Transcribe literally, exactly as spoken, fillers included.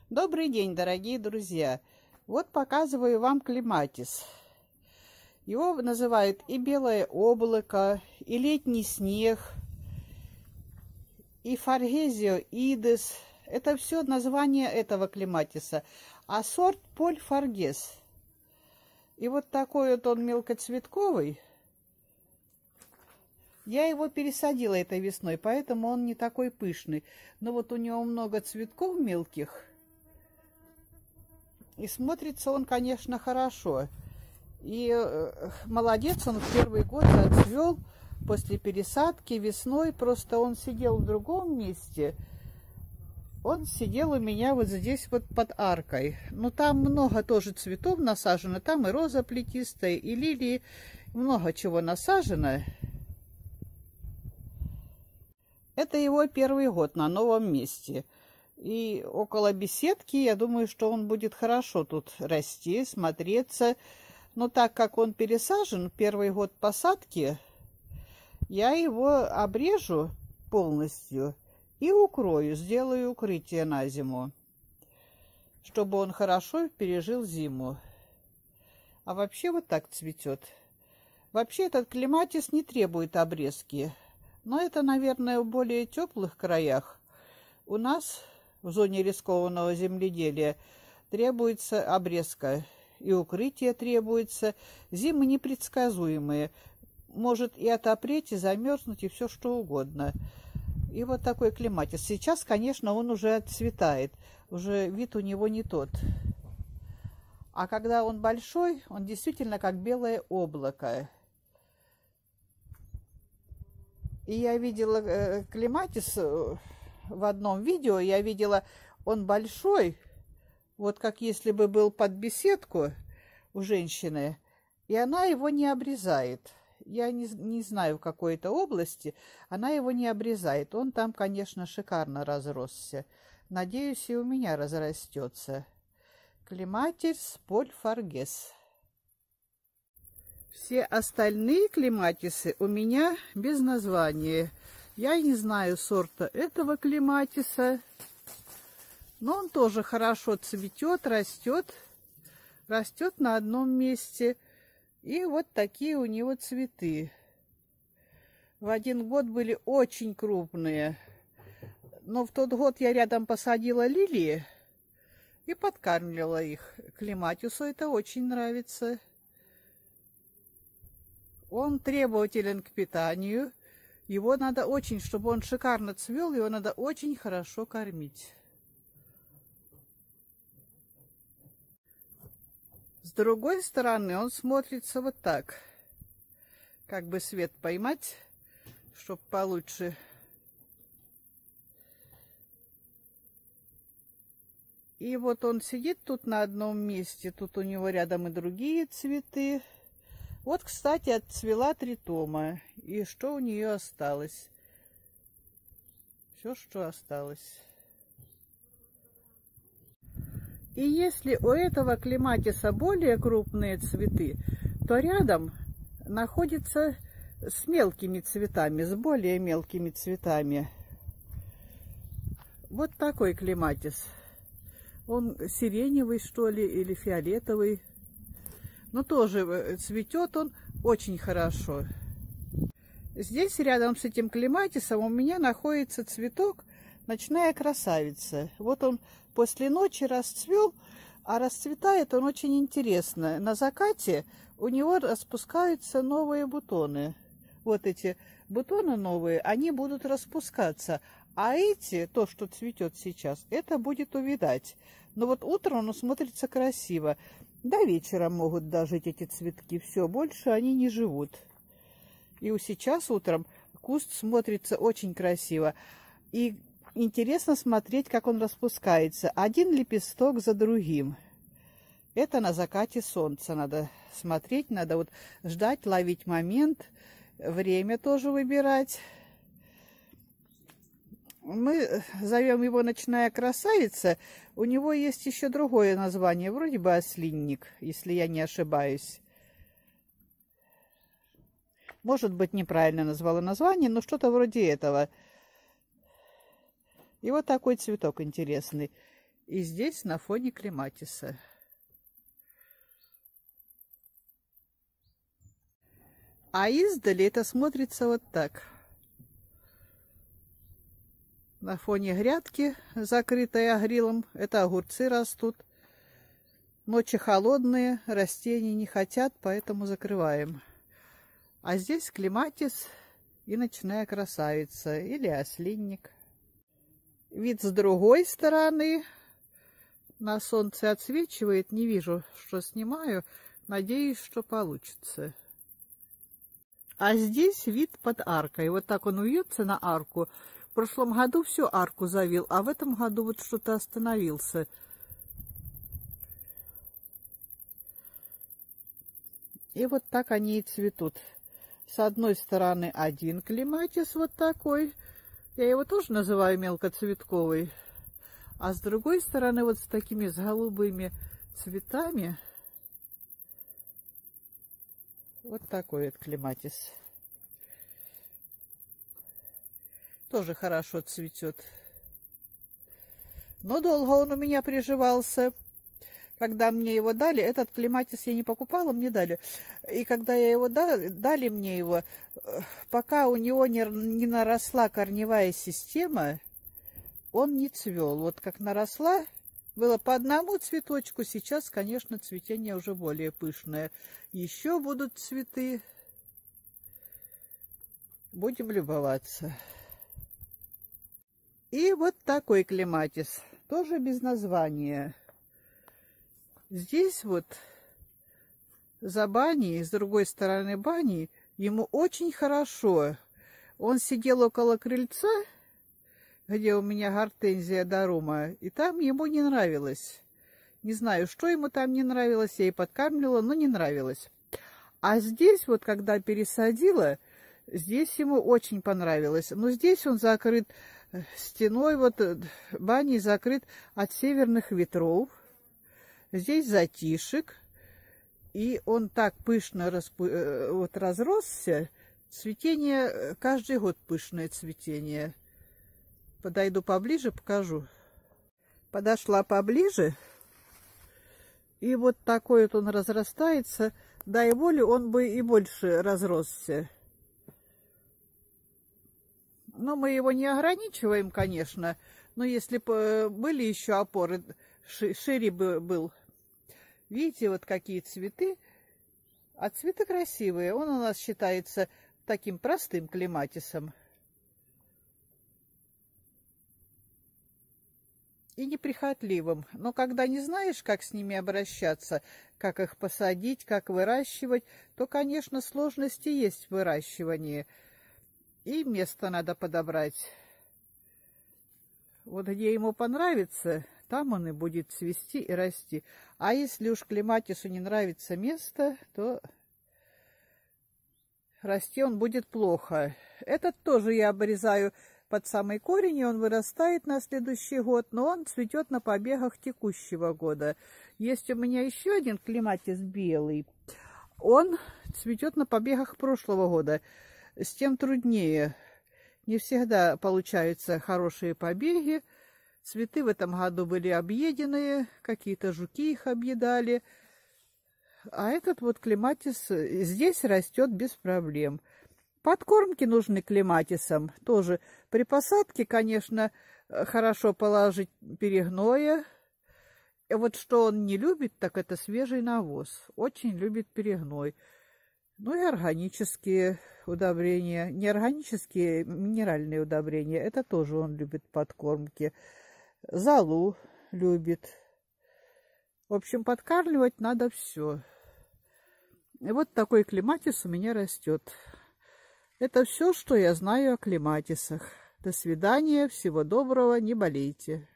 Добрый день, дорогие друзья! Вот показываю вам клематис. Его называют и белое облако, и летний снег, и фаргезио идес. Это все название этого клематиса. А сорт Поль Фаргес. И вот такой вот он мелкоцветковый. Я его пересадила этой весной, поэтому он не такой пышный. Но вот у него много цветков мелких. И смотрится он, конечно, хорошо. И э, молодец, он в первый год зацвел после пересадки весной. Просто он сидел в другом месте. Он сидел у меня вот здесь вот под аркой. Ну, там много тоже цветов насажено. Там и роза плетистая, и лилии. Много чего насажено. Это его первый год на новом месте. И около беседки, я думаю, что он будет хорошо тут расти, смотреться. Но так как он пересажен, первый год посадки, я его обрежу полностью и укрою, сделаю укрытие на зиму, чтобы он хорошо пережил зиму. А вообще вот так цветет. Вообще этот клематис не требует обрезки. Но это, наверное, в более теплых краях. У нас в зоне рискованного земледелия требуется обрезка. И укрытие требуется. Зимы непредсказуемые. Может и отопреть, и замерзнуть, и все что угодно. И вот такой клематис. Сейчас, конечно, он уже отцветает. Уже вид у него не тот. А когда он большой, он действительно как белое облако. И я видела э, клематис в одном видео, я видела, он большой, вот как если бы был под беседку у женщины, и она его не обрезает. Я не, не знаю, в какой это области, она его не обрезает. Он там, конечно, шикарно разросся. Надеюсь, и у меня разрастется. Клематис Поль Фаргес. Все остальные клематисы у меня без названия. Я не знаю сорта этого клематиса, но он тоже хорошо цветет, растет, растет на одном месте. И вот такие у него цветы. В один год были очень крупные, но в тот год я рядом посадила лилии и подкармливала их. Клематису это очень нравится. Он требователен к питанию. Его надо очень, чтобы он шикарно цвел, его надо очень хорошо кормить. С другой стороны он смотрится вот так. Как бы свет поймать, чтобы получше. И вот он сидит тут на одном месте. Тут у него рядом и другие цветы. Вот, кстати, отцвела тритома. И что у нее осталось? Все, что осталось. И если у этого клематиса более крупные цветы, то рядом находится с мелкими цветами, с более мелкими цветами. Вот такой клематис. Он сиреневый, что ли, или фиолетовый. Но тоже цветет он очень хорошо. Здесь рядом с этим клематисом у меня находится цветок ночная красавица. Вот он после ночи расцвел, а расцветает он очень интересно. На закате у него распускаются новые бутоны. Вот эти бутоны новые, они будут распускаться. А эти, то, что цветет сейчас, это будет увядать. Но вот утром он смотрится красиво. До вечера могут дожить эти цветки. Все, больше они не живут. И сейчас утром куст смотрится очень красиво. И интересно смотреть, как он распускается. Один лепесток за другим. Это на закате солнца надо смотреть. Надо вот ждать, ловить момент. Время тоже выбирать. Мы зовем его «Ночная красавица». У него есть еще другое название, вроде бы ослинник, если я не ошибаюсь. Может быть, неправильно назвала название, но что-то вроде этого. И вот такой цветок интересный. И здесь на фоне клематиса. А издали это смотрится вот так. На фоне грядки, закрытой агрилом, это огурцы растут. Ночи холодные, растения не хотят, поэтому закрываем. А здесь клематис и ночная красавица или ослинник. Вид с другой стороны. На солнце отсвечивает, не вижу, что снимаю. Надеюсь, что получится. А здесь вид под аркой. Вот так он вьется на арку. В прошлом году всю арку завил, а в этом году вот что-то остановился. И вот так они и цветут. С одной стороны один клематис вот такой. Я его тоже называю мелкоцветковый. А с другой стороны вот с такими с голубыми цветами. Вот такой вот клематис. Тоже хорошо цветет. Но долго он у меня приживался. Когда мне его дали, этот клематис я не покупала, мне дали. И когда я его дали, дали мне его, пока у него не, не наросла корневая система, он не цвел. Вот как наросла, было по одному цветочку, сейчас, конечно, цветение уже более пышное. Еще будут цветы. Будем любоваться. И вот такой клематис, тоже без названия. Здесь вот за баней, с другой стороны бани, ему очень хорошо. Он сидел около крыльца, где у меня гортензия дорума, и там ему не нравилось. Не знаю, что ему там не нравилось, я и подкармливала, но не нравилось. А здесь вот, когда пересадила, здесь ему очень понравилось. Но здесь он закрыт стеной, вот баней закрыт от северных ветров. Здесь затишек, и он так пышно распу... вот разросся. Цветение, каждый год пышное цветение. Подойду поближе, покажу. Подошла поближе, и вот такой вот он разрастается. Дай волю, он бы и больше разросся. Но мы его не ограничиваем, конечно. Но если бы были еще опоры, шире бы был. Видите, вот какие цветы. А цветы красивые. Он у нас считается таким простым клематисом. И неприхотливым. Но когда не знаешь, как с ними обращаться, как их посадить, как выращивать, то, конечно, сложности есть в выращивании. И место надо подобрать. Вот где ему понравится, там он и будет цвести и расти. А если уж клематису не нравится место, то расти он будет плохо. Этот тоже я обрезаю под самый корень, и он вырастает на следующий год, но он цветет на побегах текущего года. Есть у меня еще один клематис белый. Он цветет на побегах прошлого года. С тем труднее. Не всегда получаются хорошие побеги. Цветы в этом году были объеденные, какие-то жуки их объедали. А этот вот клематис здесь растет без проблем. Подкормки нужны клематисам тоже. При посадке, конечно, хорошо положить перегноя. Вот что он не любит, так это свежий навоз. Очень любит перегной. Ну и органические удобрения. Неорганические минеральные удобрения. Это тоже он любит подкормки. Золу любит. В общем, подкармливать надо все. И вот такой клематис у меня растет. Это все, что я знаю о клематисах. До свидания, всего доброго, не болейте.